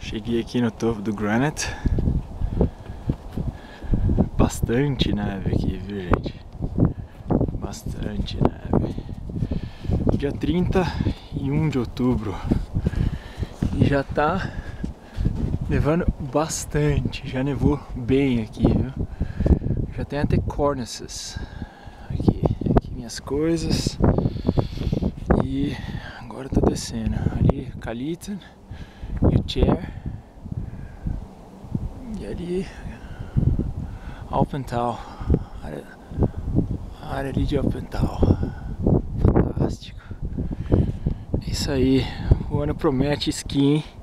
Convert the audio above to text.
Cheguei aqui no topo do Granite. Bastante neve aqui, viu, gente? Bastante neve. Dia 31 de outubro. E já tá nevando bastante. Já nevou bem aqui, viu? Já tem até cornices. Aqui minhas coisas. E agora tá descendo. Ali Kalitzen e o Chair. E ali Alpental. A área ali de Alpental. Fantástico. É isso aí. O ano promete esqui, hein?